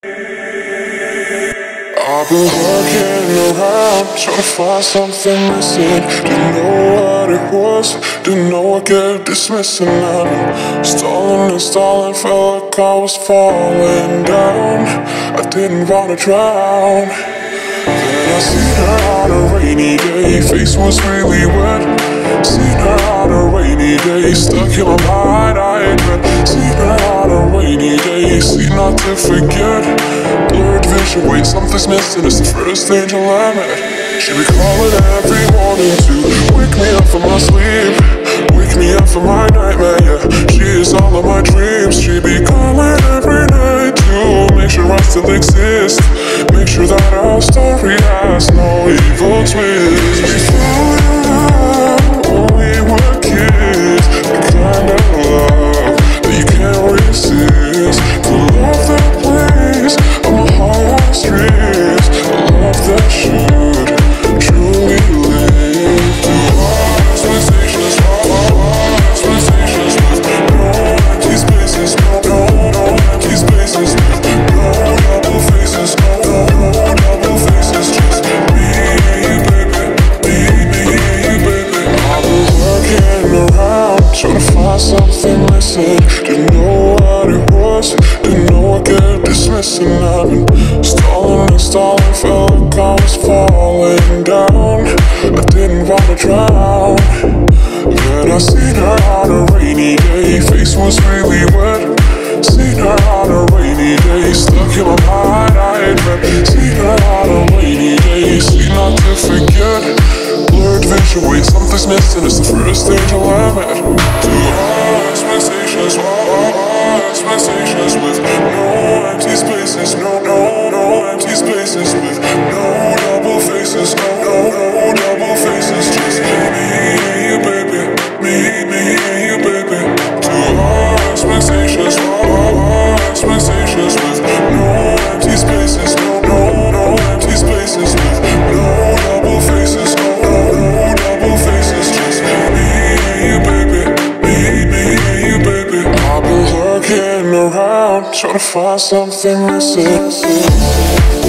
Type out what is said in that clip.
I've been working around, trying to find something missing. Didn't know what it was, didn't know I get dismissed. And I've been stalling and stalling, felt like I was falling down. I didn't wanna drown. Then I seen her on a rainy day, face was really wet. Seen her on a rainy day, stuck in my mind, I admit. Seen her on a rainy day, see not to forget. Blurred vision, wait, something's missing, it's the first angel I met. She be calling every morning to wake me up from my sleep, wake me up from my nightmare, yeah. She is all of my dreams. She be calling every night to make sure I still exist, make sure that our story has no evil twist. We fell in love when we were kids, the kind of love that you can't resist. The love that plays on my heartstrings, a love that should truly live. Through all expectations, with no empty spaces, no empty spaces, no double faces, no double faces, just me and you, baby, me and you, baby. I've been working around, trying to find something missing. Didn't know what it was, didn't know I get dismissed. And I've been stalling and stalling, felt like I was falling down. I didn't wanna drown. Then I seen her on a rainy day, face was really wet. Seen her on a rainy day, stuck in my mind, I admit. Seen her on a rainy day, see not to forget. Blurred vision, wait, something's missing, it's the first angel I met. To all expectations, with no empty spaces, no empty spaces, with no double faces, no double faces, just me and you, baby, me and you, baby. To all expectations, with no empty spaces, no empty spaces, with no double faces, no double faces, just me and you, baby, me and you, baby. I've been looking around, trying to find something missing.